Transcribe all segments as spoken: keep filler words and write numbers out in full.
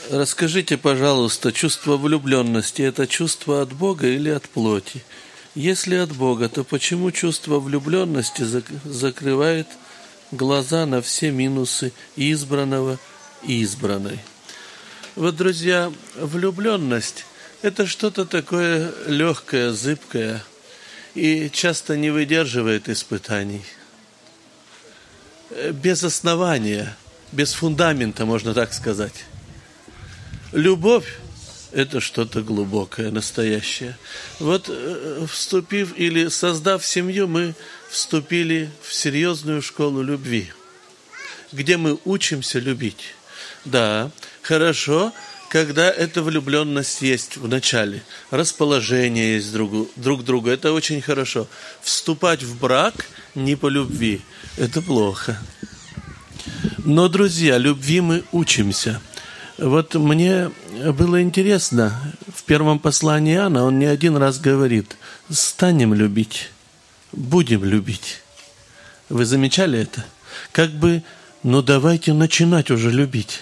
Расскажите, пожалуйста, чувство влюбленности – это чувство от Бога или от плоти? Если от Бога, то почему чувство влюбленности закрывает глаза на все минусы избранного и избранной? Вот, друзья, влюбленность – это что-то такое легкое, зыбкое и часто не выдерживает испытаний. Без основания, без фундамента, можно так сказать. Любовь – это что-то глубокое, настоящее. Вот вступив или создав семью, мы вступили в серьезную школу любви, где мы учимся любить. Да, хорошо, когда эта влюбленность есть в начале, расположение есть друг, друг к другу, это очень хорошо. Вступать в брак не по любви – это плохо. Но, друзья, любви мы учимся. Вот мне было интересно, в первом послании Иоанна он не один раз говорит: станем любить, будем любить. Вы замечали это? Как бы, ну давайте начинать уже любить.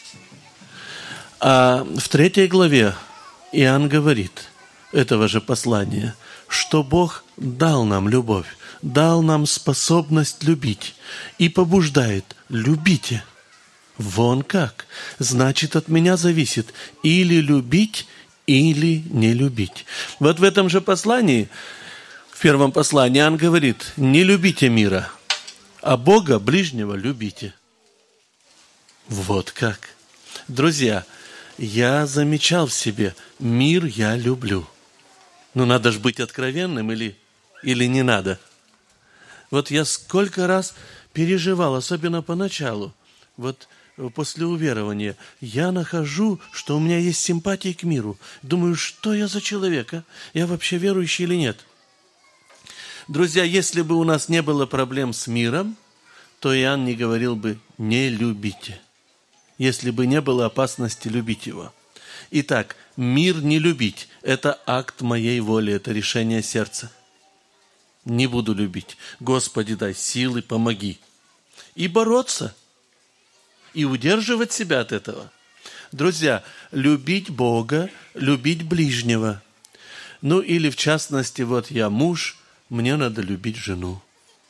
А в третьей главе Иоанн говорит этого же послания, что Бог дал нам любовь, дал нам способность любить и побуждает: любите. Вон как. Значит, от меня зависит или любить, или не любить. Вот в этом же послании, в первом послании, Иоанн говорит: не любите мира, а Бога ближнего любите. Вот как. Друзья, я замечал в себе: мир я люблю. Но надо же быть откровенным или, или не надо. Вот я сколько раз переживал, особенно поначалу, вот после уверования, я нахожу, что у меня есть симпатии к миру. Думаю, что я за человек, а? Я вообще верующий или нет? Друзья, если бы у нас не было проблем с миром, то Иоанн не говорил бы «не любите», если бы не было опасности любить его. Итак, мир не любить – это акт моей воли, это решение сердца. Не буду любить. Господи, дай силы, помоги. И бороться. И удерживать себя от этого. Друзья, любить Бога, любить ближнего. Ну или в частности, вот я муж, мне надо любить жену.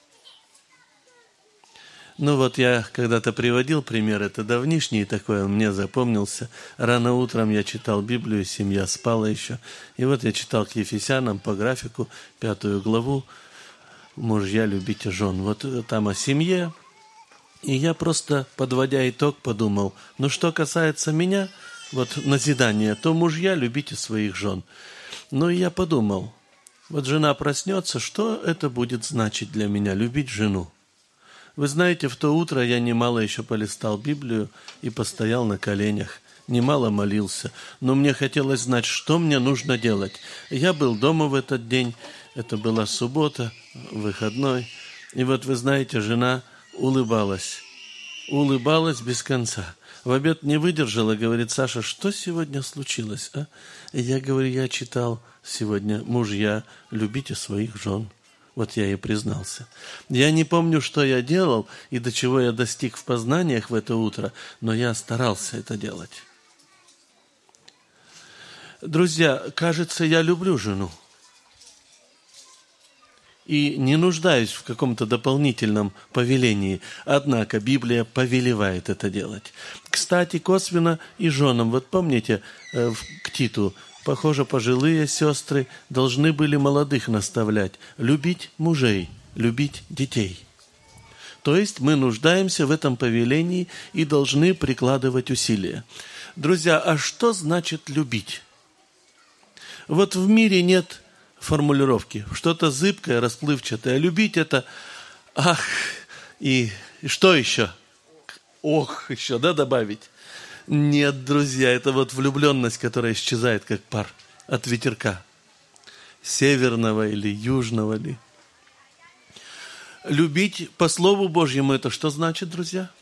Ну вот я когда-то приводил пример, это давнишний такой, он мне запомнился. Рано утром я читал Библию, семья спала еще. И вот я читал к Ефесянам по графику, пятую главу, «Мужья, любите жен». Вот там о семье. И я просто, подводя итог, подумал, ну что касается меня, вот назидания, то мужья, любите своих жен. Ну и я подумал, вот жена проснется, что это будет значить для меня, любить жену? Вы знаете, в то утро я немало еще полистал Библию и постоял на коленях, немало молился, но мне хотелось знать, что мне нужно делать. Я был дома в этот день, это была суббота, выходной, и вот вы знаете, жена улыбалась, улыбалась без конца. В обед не выдержала, говорит: Саша, что сегодня случилось, а? И я говорю: я читал сегодня: мужья, любите своих жен. Вот я ей признался. Я не помню, что я делал и до чего я достиг в познаниях в это утро, но я старался это делать. Друзья, кажется, я люблю жену. И не нуждаюсь в каком-то дополнительном повелении. Однако Библия повелевает это делать. Кстати, косвенно и женам. Вот помните, к Титу, похоже, пожилые сестры должны были молодых наставлять. Любить мужей, любить детей. То есть мы нуждаемся в этом повелении и должны прикладывать усилия. Друзья, а что значит любить? Вот в мире нет формулировки. Что-то зыбкое, расплывчатое. Любить это ах, и, и что еще? Ох, еще, да, добавить? Нет, друзья, это вот влюбленность, которая исчезает, как пар от ветерка. Северного или южного ли. Любить по Слову Божьему, это что значит, друзья?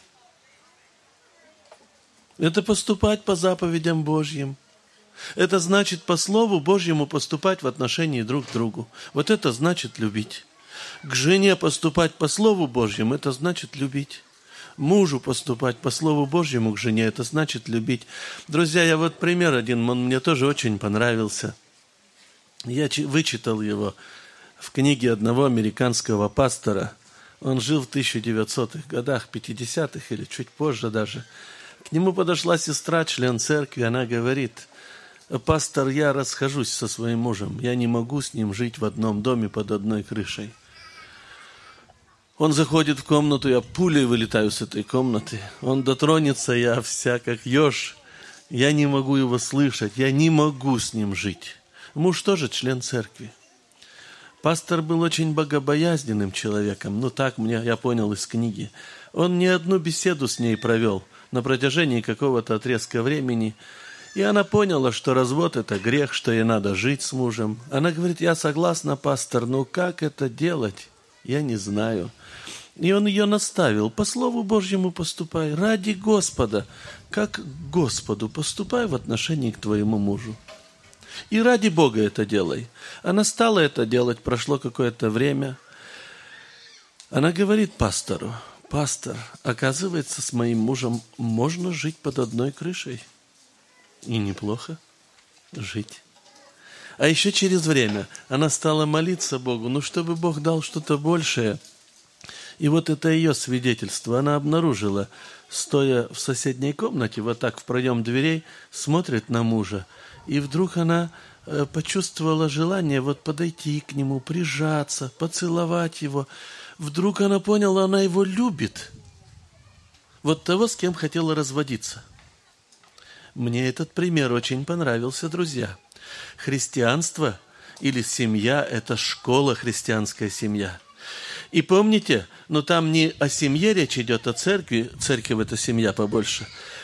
Это поступать по заповедям Божьим. Это значит по Слову Божьему поступать в отношении друг к другу. Вот это значит любить. К жене поступать по Слову Божьему, это значит любить. мужу поступать по Слову Божьему к жене, это значит любить. Друзья, я вот пример один, он мне тоже очень понравился. Я вычитал его в книге одного американского пастора. Он жил в тысяча девятисотых годах, пятидесятых или чуть позже даже. К нему подошла сестра, член церкви, она говорит: «Пастор, я расхожусь со своим мужем, я не могу с ним жить в одном доме под одной крышей». Он заходит в комнату, я пулей вылетаю с этой комнаты. Он дотронется, я вся как еж. Я не могу его слышать, я не могу с ним жить. Муж тоже член церкви. Пастор был очень богобоязненным человеком, ну так мне, я понял из книги. Он не одну беседу с ней провел на протяжении какого-то отрезка времени, и она поняла, что развод – это грех, что ей надо жить с мужем. Она говорит: «Я согласна, пастор, но как это делать? Я не знаю». И он ее наставил: по Слову Божьему поступай, ради Господа, как к Господу поступай в отношении к твоему мужу. И ради Бога это делай. Она стала это делать, прошло какое-то время. Она говорит пастору: «Пастор, оказывается, с моим мужем можно жить под одной крышей. И неплохо жить». А еще через время она стала молиться Богу, ну, чтобы Бог дал что-то большее. И вот это ее свидетельство. Она обнаружила, стоя в соседней комнате, вот так в проем дверей, смотрит на мужа. И вдруг она почувствовала желание вот подойти к нему, прижаться, поцеловать его. Вдруг она поняла, она его любит. Вот того, с кем хотела разводиться. Мне этот пример очень понравился, друзья. Христианство или семья – это школа, христианская семья. И помните, но там не о семье речь идет, о церкви. Церковь – это семья побольше.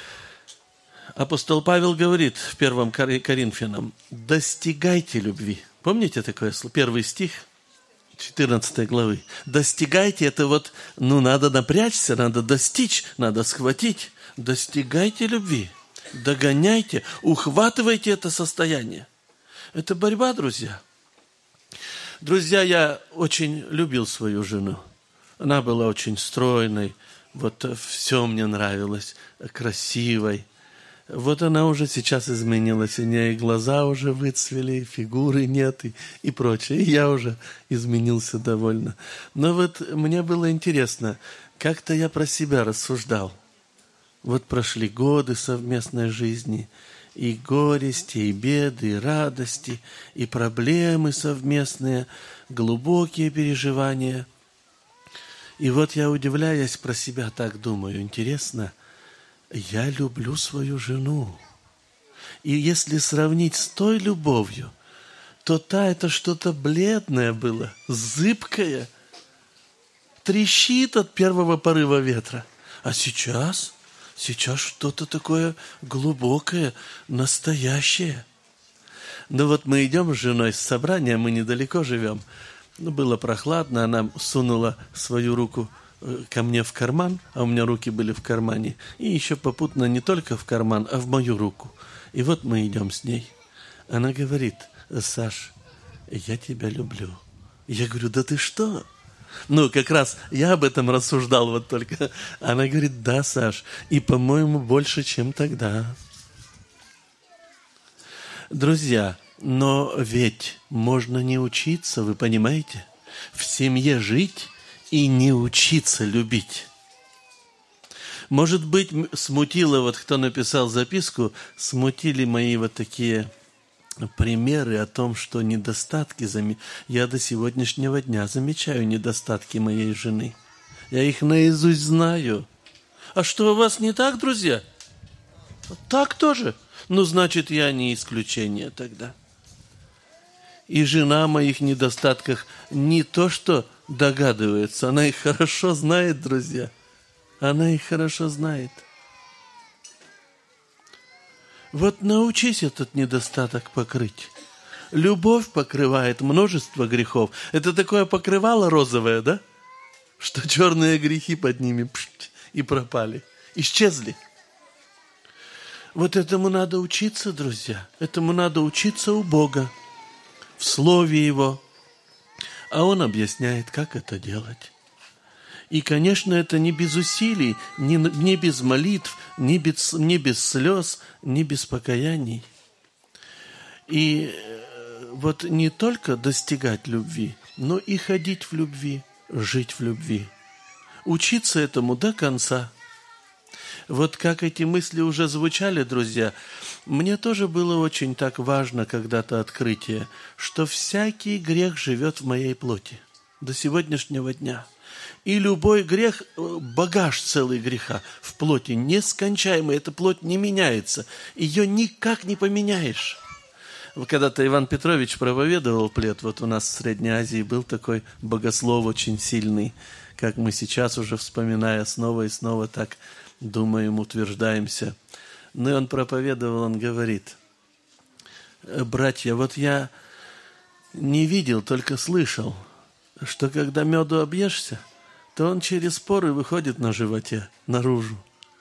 Апостол Павел говорит в первом Коринфянам: «Достигайте любви». Помните такое слово? Первый стих четырнадцатой главы. «Достигайте» – это вот, ну, надо напрячься, надо достичь, надо схватить. «Достигайте любви». Догоняйте, ухватывайте это состояние. Это борьба, друзья. Друзья, я очень любил свою жену. Она была очень стройной, вот все мне нравилось, красивой. Вот она уже сейчас изменилась, у нее и глаза уже выцвели, и фигуры нет, и, и прочее. И я уже изменился довольно. Но вот мне было интересно, как-то я про себя рассуждал. Вот прошли годы совместной жизни, и горести, и беды, и радости, и проблемы совместные, глубокие переживания. И вот я, удивляясь про себя, так думаю: интересно, я люблю свою жену. И если сравнить с той любовью, то та это что-то бледное было, зыбкое, трещит от первого порыва ветра. А сейчас... Сейчас что-то такое глубокое, настоящее. Ну вот мы идем с женой с собрания, мы недалеко живем. Ну, было прохладно, она сунула свою руку ко мне в карман, а у меня руки были в кармане. И еще попутно не только в карман, а в мою руку. И вот мы идем с ней. Она говорит: «Саш, я тебя люблю». Я говорю: «Да ты что?» Ну, как раз я об этом рассуждал вот только. Она говорит: «Да, Саш, и, по-моему, больше, чем тогда». Друзья, но ведь можно не учиться, вы понимаете? В семье жить и не учиться любить. Может быть, смутило, вот кто написал записку, смутили мои вот такие... примеры о том, что недостатки, я до сегодняшнего дня замечаю недостатки моей жены. Я их наизусть знаю. А что, у вас не так, друзья? Так тоже? Ну, значит, я не исключение тогда. И жена о моих недостатках не то что догадывается, она их хорошо знает, друзья. Она их хорошо знает. Вот научись этот недостаток покрыть. Любовь покрывает множество грехов. Это такое покрывало розовое, да? Что черные грехи под ними пшт, и пропали, исчезли. Вот этому надо учиться, друзья. Этому надо учиться у Бога, в Слове Его. А Он объясняет, как это делать. И, конечно, это не без усилий, не, не без молитв, не без, не без слез, не без покаяний. И вот не только достигать любви, но и ходить в любви, жить в любви. Учиться этому до конца. Вот как эти мысли уже звучали, друзья, мне тоже было очень так важно когда-то открытие, что всякий грех живет в моей плоти до сегодняшнего дня. И любой грех, багаж целый греха в плоти, нескончаемый, эта плоть не меняется, ее никак не поменяешь. Когда-то Иван Петрович проповедовал плет, вот у нас в Средней Азии был такой богослов очень сильный, как мы сейчас уже, вспоминая снова и снова, так думаем, утверждаемся. Но и он проповедовал, он говорит: братья, вот я не видел, только слышал, что когда меду объешься, то он через поры выходит на животе, наружу.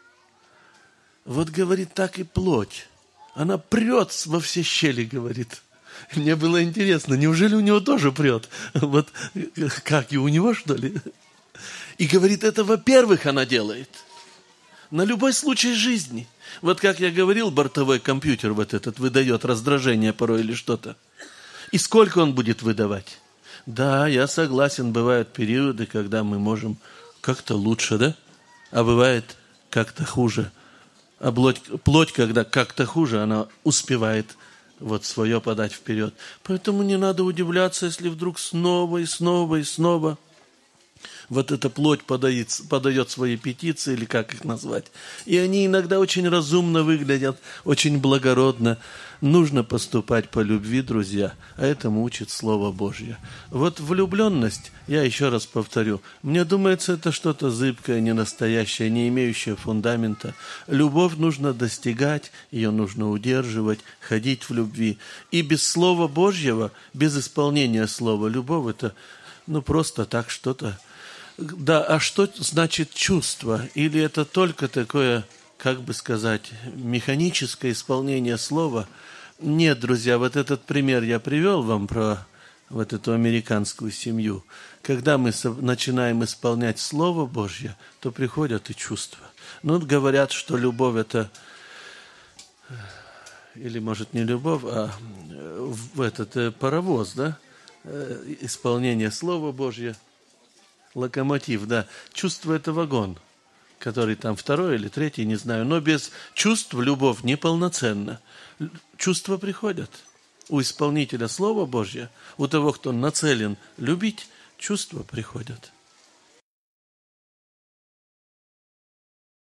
Вот, говорит, так и плоть. Она прет во все щели, говорит. Мне было интересно, неужели у него тоже прет? Вот как, и у него, что ли? И говорит, это, во-первых, она делает. На любой случай жизни. Вот как я говорил, бортовой компьютер вот этот выдает раздражение порой или что-то. И сколько он будет выдавать? Да, я согласен, бывают периоды, когда мы можем как-то лучше, да? А бывает как-то хуже. А плоть, плоть, когда как-то хуже, она успевает вот свое подать вперед. Поэтому не надо удивляться, если вдруг снова и снова и снова вот эта плоть подает, подает свои петиции, или как их назвать. И они иногда очень разумно выглядят, очень благородно. Нужно поступать по любви, друзья, а этому учит Слово Божье. Вот влюбленность, я еще раз повторю, мне думается, это что-то зыбкое, ненастоящее, не имеющее фундамента. Любовь нужно достигать, ее нужно удерживать, ходить в любви. И без Слова Божьего, без исполнения Слова, любовь это ну просто так что-то. Да, а что значит чувство? Или это только такое, как бы сказать, механическое исполнение слова? Нет, друзья, вот этот пример я привел вам про вот эту американскую семью. Когда мы начинаем исполнять Слово Божье, то приходят и чувства. Ну, говорят, что любовь это, или может не любовь, а в этот паровоз, да? Исполнение Слова Божье. Локомотив, да. Чувство – это вагон, который там второй или третий, не знаю. Но без чувств любовь неполноценна. Чувства приходят. У исполнителя Слова Божьего, у того, кто нацелен любить, чувства приходят.